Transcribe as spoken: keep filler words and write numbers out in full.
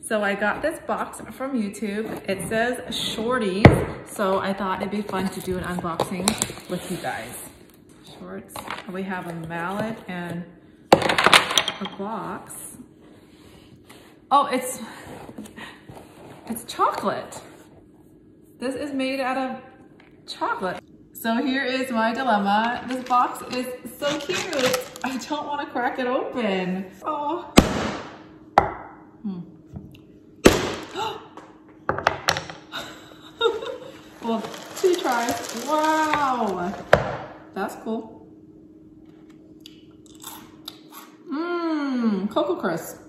So I got this box from YouTube. It says Shorties, so I thought it'd be fun to do an unboxing with you guys. Shorts. We have a mallet and a box. Oh, it's it's chocolate. This is made out of chocolate. So here is my dilemma. This box is so cute. I don't want to crack it open. Oh. Hmm. Well, two tries. Wow. That's cool. Mmm, Cocoa Crisp.